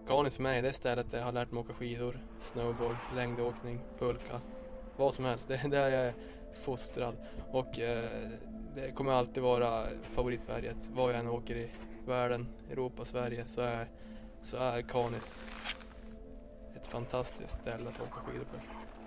Kanis för mig, det är stället där jag har lärt mig åka skidor, snowboard, längdåkning, pulka. Vad som helst, det är där jag är fostrad. Och det kommer alltid vara favoritberget. Var jag än åker i världen, Europa, Sverige, så är Kanis ett fantastiskt ställe att åka skidor på.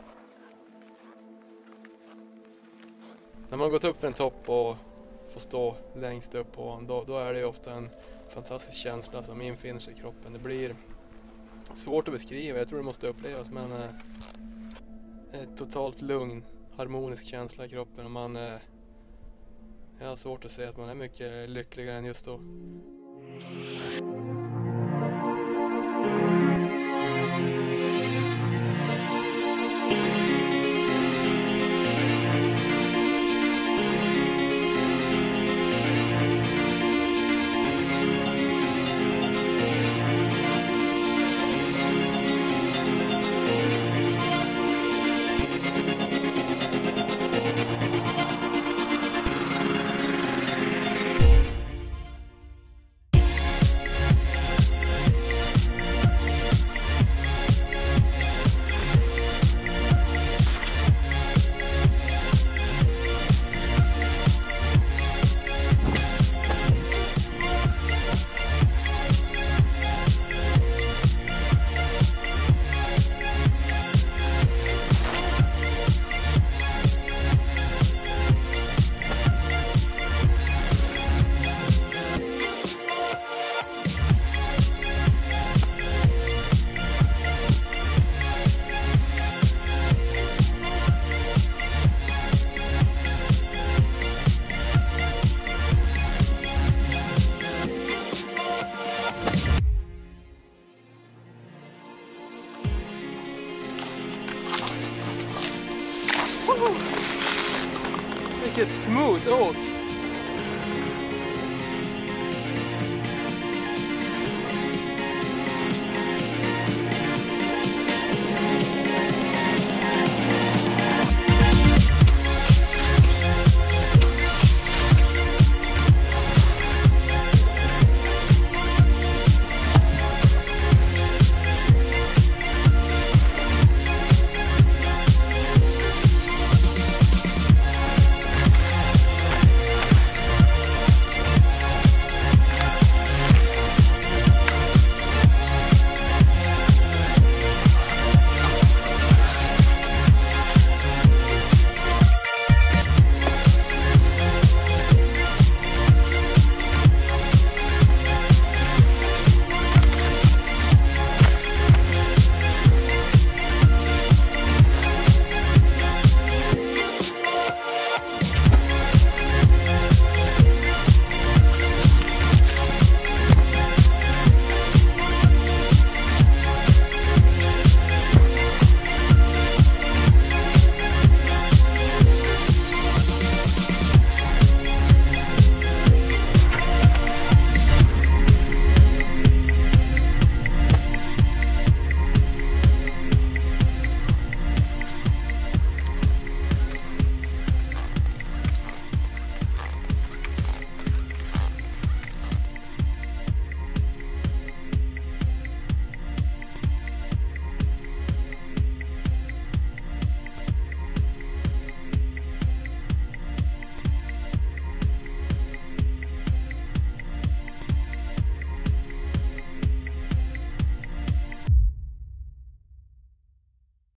När man har gått upp för en topp och får stå längst upp på då är det ofta en fantastisk känsla som infinner sig i kroppen. Det blir svårt att beskriva, jag tror det måste upplevas, men ett totalt lugn, harmonisk känsla i kroppen, och jag har svårt att säga att man är mycket lyckligare än just då. Vilket smooth åk!